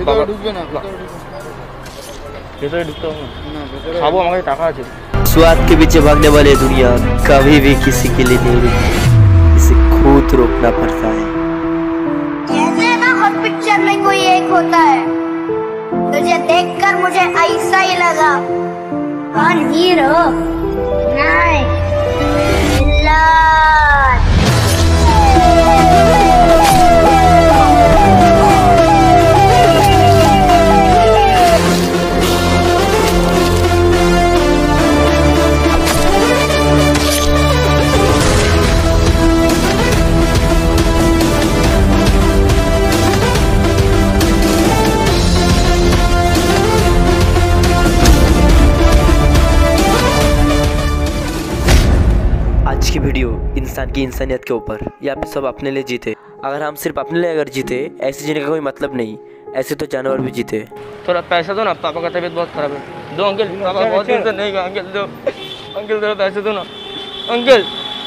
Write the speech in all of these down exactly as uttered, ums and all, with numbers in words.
ভিতরে ঢুকবে না, ভিতরে ঢুকতে হবে না, খাবো, আমার কাছে টাকা আছে। स्वाद के पीछे भागने वाली दुनिया कभी भी किसी के लिए नहीं रुकती, इसे खुद रोकना पड़ता है। जैसे ना हर पिक्चर में कोई एक होता है, तुझे देखकर मुझे ऐसा ही लगा, कौन हीरो नहीं विलन। आज की वीडियो इंसान की इंसानियत के ऊपर, या फिर सब अपने लिए जीते। अगर हम सिर्फ अपने लिए अगर जीते, ऐसे जीने का कोई मतलब नहीं, ऐसे तो जानवर भी जीते। थोड़ा पैसा दो ना, पापा का तबीयत बहुत खराब है, दो अंकल, पापा बहुत दिन से नहीं गए, अंकल दो, अंकल दो पैसे दो ना अंकल।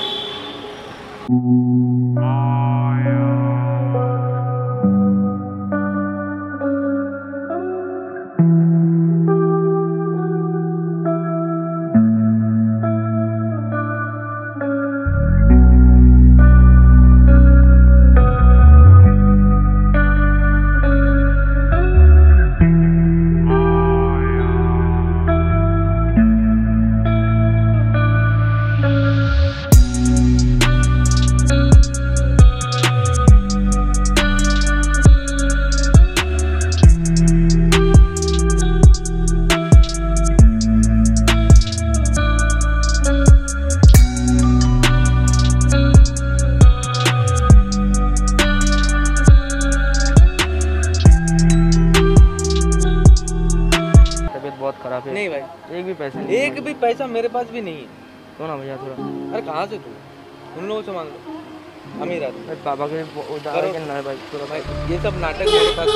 बहुत खराब है। नहीं भाई, एक भी पैसा नहीं, एक भी पैसा मेरे पास भी नहीं है। तो ना भैया थोड़ा। अरे कहाँ से तू? उन लोगों से मांग लो, अमीर आदमी। पापा के उधार करना है भाई, थोड़ा भाई ये सब नाटक मेरे पास।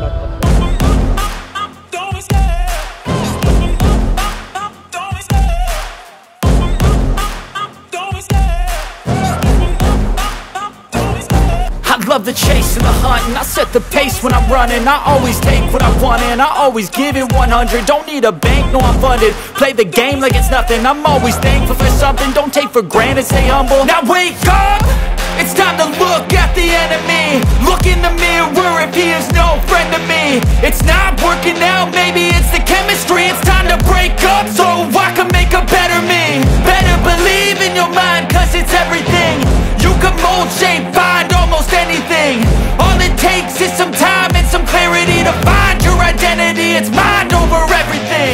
Love the chase and the hunt, and I set the pace when I'm running. I always take what I want and I always give it one hundred. Don't need a bank, no I'm funded. Play the game like it's nothing. I'm always thankful for something. Don't take for granted, stay humble. Now wake up, it's time to look at the enemy. Look in the mirror if he is no friend to me. It's not working out, maybe it's the chemistry. It's time to break up so I can make a better me. Better believe in your mind, cause it's everything. You can mold, shape, find almost anything. All it takes is some time and some clarity to find your identity. It's mind over everything.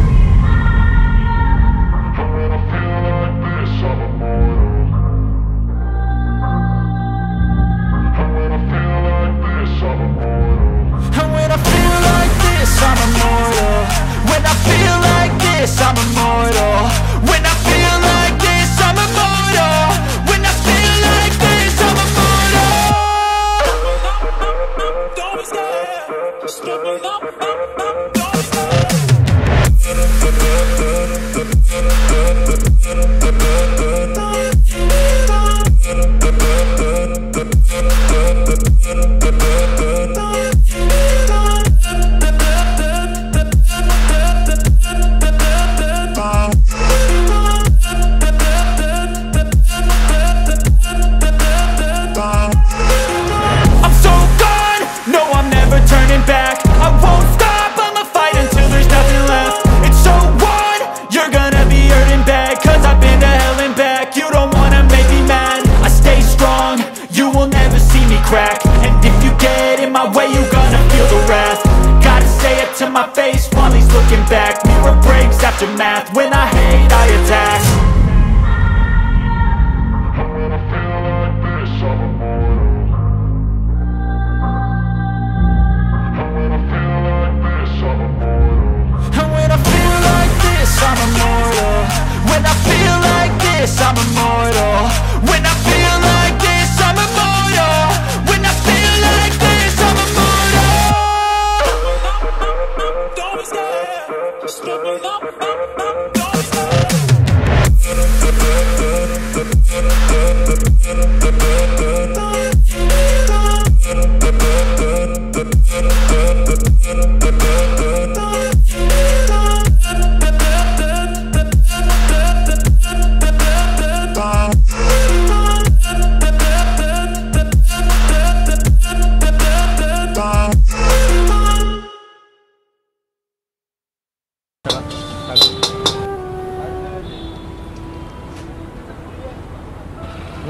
And when I feel like this, I'm immortal. When I feel like this, I'm immortal. When I feel like this, I'm immortal. When I feel like this, I'm immortal. Don't be scared, just step it up, up, up, don't be scared.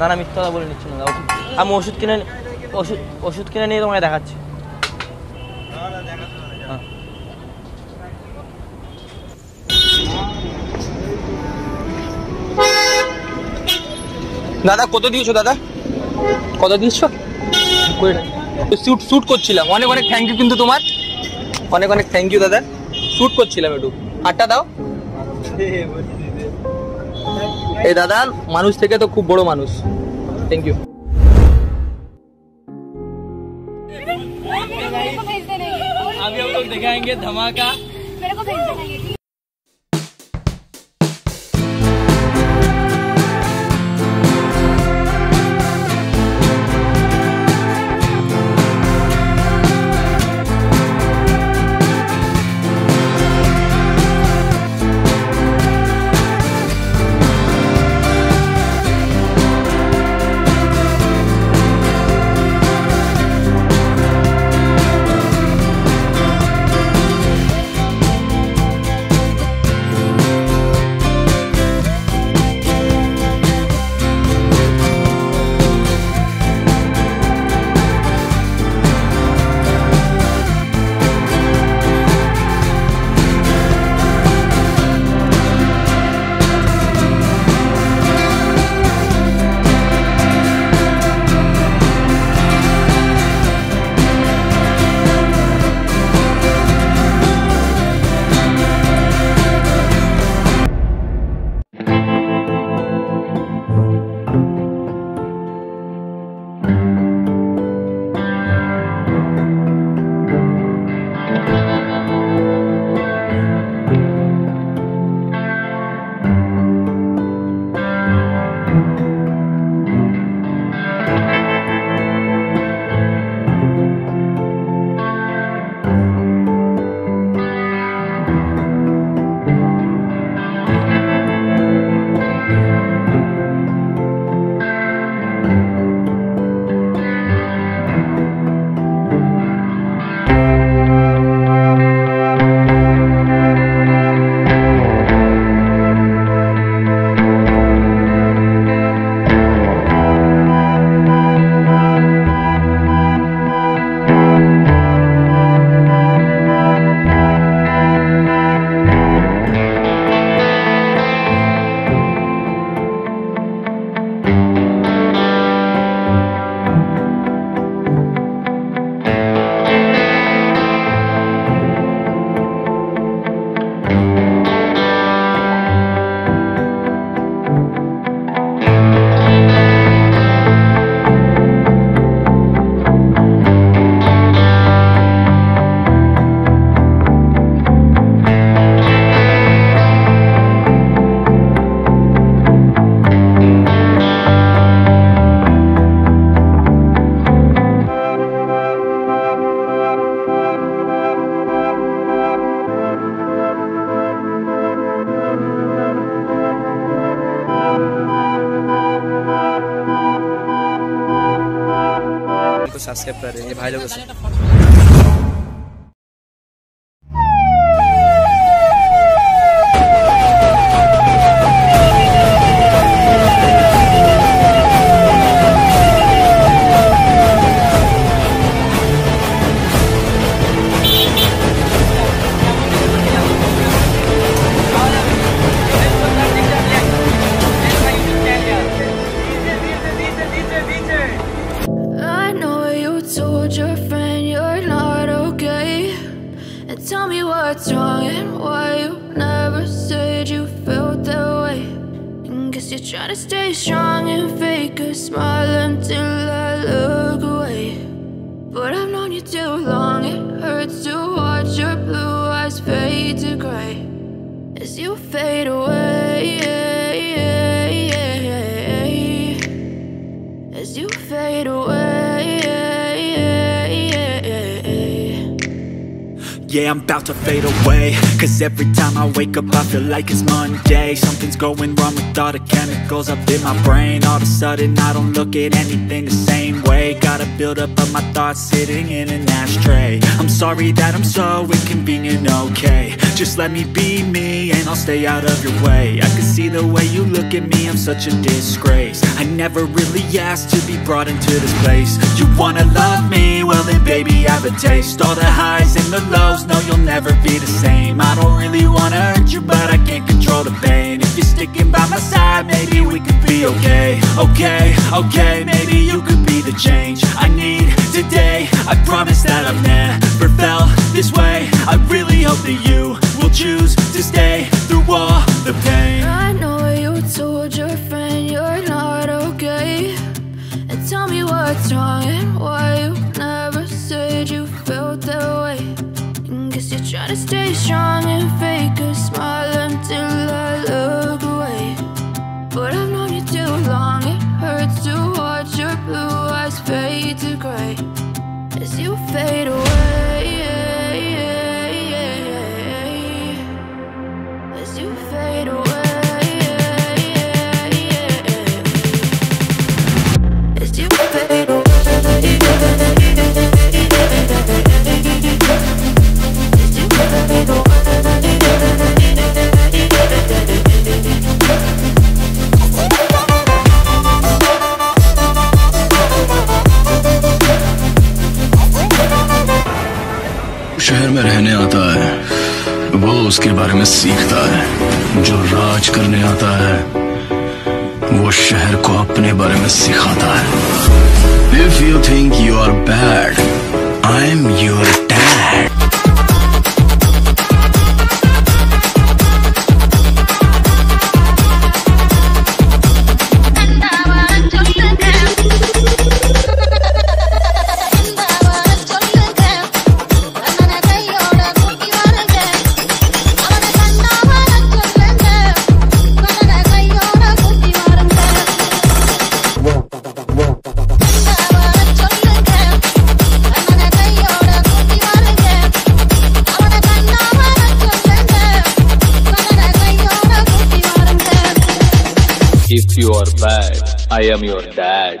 না না মিথ্যা কথা বলে নিচ্ছি না, ওষুধ আমি ওষুধ কিনে ওষুধ ওষুধ কিনে নিয়ে তোমায় দেখাচ্ছি। হ্যাঁ দাদা কত দিয়েছো দাদা, কত দিয়েছো? শ্যুট শ্যুট করছিলাম, অনেক অনেক থ্যাংক ইউ কিন্তু তোমার, অনেক অনেক থ্যাংক ইউ দাদা, শ্যুট করছিলাম একটু, আটটা দাও। এই দাদা মানুষ থেকে তো খুব বড় মানুষ, থ্যাংক ইউ। अभी हम लोग दिखाएंगे धमाका। मेरे को भेज देना ये। सब्सक्राइब कर रहे हैं भाई लोगों से। Tell me what's wrong and why you never said you felt that way. And guess you're trying to stay strong and fake a smile until I look away. But I've known you too long, it hurts to watch your blue eyes fade to grey as you fade away, as you fade away. Yeah, I'm about to fade away, cause every time I wake up I feel like it's Monday. Something's going wrong with all the chemicals up in my brain. All of a sudden I don't look at anything the same way. day. Got a buildup of my thoughts sitting in an ashtray. I'm sorry that I'm so inconvenient, okay. Just let me be me and I'll stay out of your way. I can see the way you look at me, I'm such a disgrace. I never really asked to be brought into this place. You wanna love me? Well then baby, have a taste. All the highs and the lows, no you'll never be the same. I don't really wanna hurt you, but I can't control the pain. If you're sticking by my side, maybe we could be okay. Okay, okay, maybe you could be the change I need today. I promise that I've never felt this way. I really hope that you will choose to stay through all the pain. I know you told your friend you're not okay, and tell me what's wrong and why you never said you felt that way. And guess you're trying to stay strong and fake a smile until I look away. But I've known you too long, it hurts to watch your blue eyes fade to gray as you fade away, as you fade away, as you fade away, as you fade away. शहर में रहने आता है वो उसके बारे में सीखता है, जो राज करने आता है वो शहर को अपने बारे में सिखाता है. If you think you are bad, I'm your dad. If you are bad, I am your dad.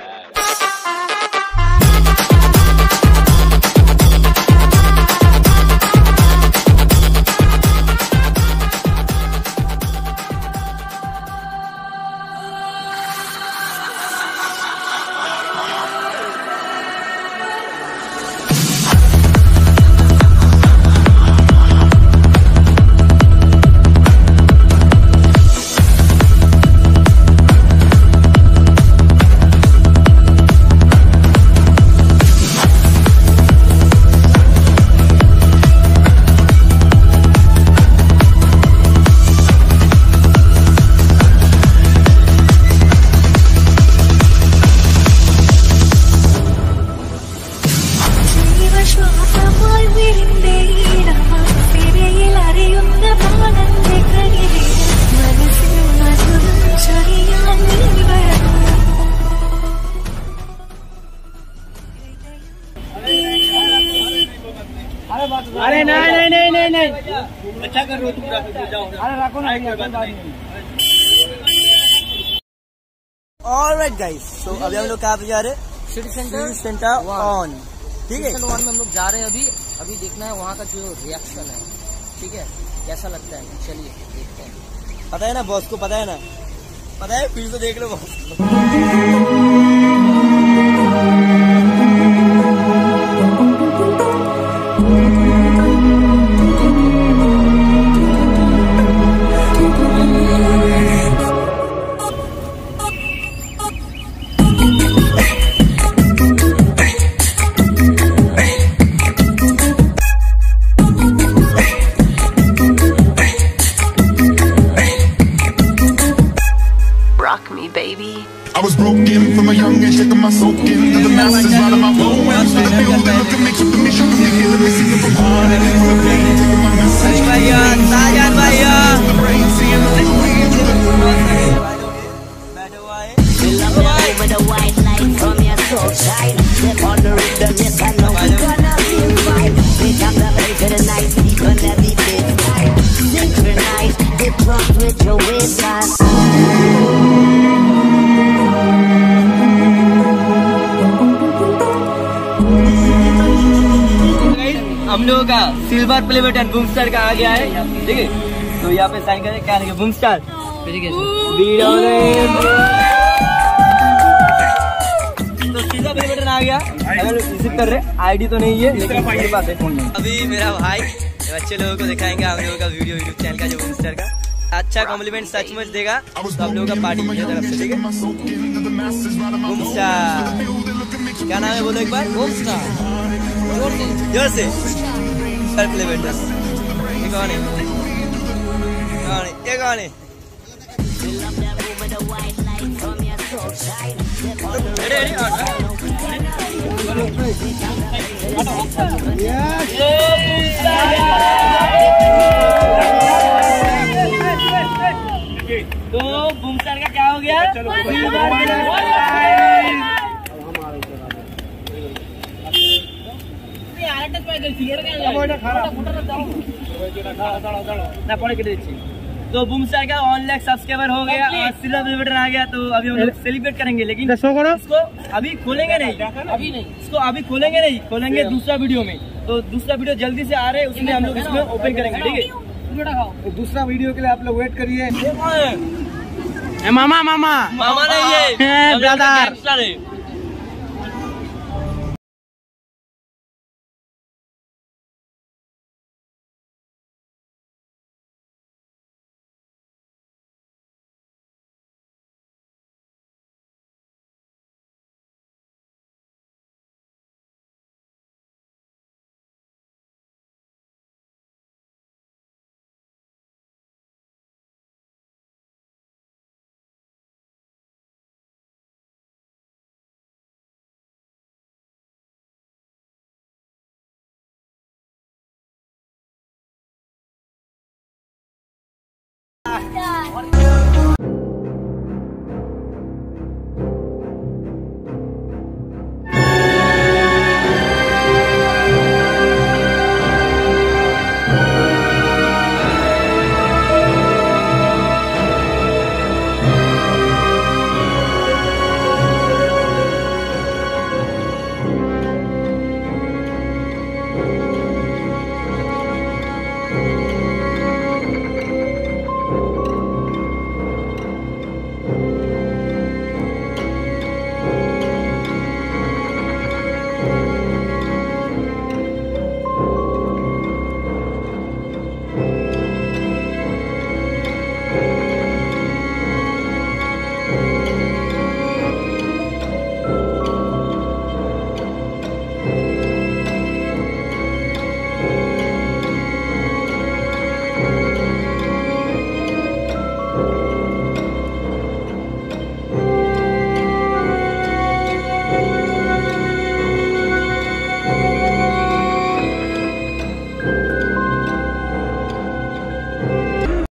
अरे नहीं नहीं नहीं नहीं नहीं अच्छा कर रहे हो तुम, जाओ अरे रखो ना कोई बात नहीं. ऑलराइट गाइस, तो अभी हम लोग कहाँ पे जा रहे हैं? City centre centre on. ठीक है, वन में हम लोग जा रहे हैं अभी. अभी देखना है वहाँ का जो रिएक्शन है, ठीक है, कैसा लगता है. चलिए देखते हैं. पता है ना बॉस को, पता है ना, पता है, फिर से देख लो बॉस को. I was broken from a young age, taking my soak into the masses, out of my bones, to the building, look at me, took me, shook me, killing me, seeing from heart, and from the pain, taking my message, Sajan, Sajan भैया, the rain, seeing the rain, through the rain. Fill up the night with a white light from your soul side. Step on the rhythm, yes I know we gonna feel right. Pick up the pace of the night, deep on every bit right. Synchronize, get drunk with your waistline. हम लोगों का silver play button boom star का आ गया है, ठीक है। तो यहाँ पे साइन करें, क्या लिखे बूम स्टार। तो सीधा प्ले बटन आ गया, अगर रिसीव कर रहे, आईडी तो नहीं है लेकिन मेरे पास है फोन में। अभी मेरा भाई बच्चे लोगों को दिखाएंगे हम लोगों का वीडियो यूट्यूब चैनल का जो बूम स्टार का अच्छा कॉम्प्लीमेंट सचमुच देगा तो आप लोगों का पार्टी की तरफ से, ठीक है। बूम स्टार क्या नाम है बोलो एक बार। बूम स्टार जोर से सर प्ले बटन। ये कौन है, कौन है, ये कौन है? रेडी रेडी तो बूम स्टार का क्या हो गया? तो बूम स्टार का वन लाख सब्सक्राइबर हो गया और सिल्वर बटन आ गया। तो अभी हम लोग सेलिब्रेट करेंगे, लेकिन इसको अभी खोलेंगे नहीं, अभी नहीं, इसको अभी खोलेंगे नहीं, खोलेंगे दूसरा वीडियो में। तो दूसरा वीडियो जल्दी से आ रहे हैं, उसमें हम लोग इसमें ओपन करेंगे, ठीक है। दूसरा वीडियो के लिए आप लोग वेट करिए। मामा मामा मामा नहीं है, ब्रदर।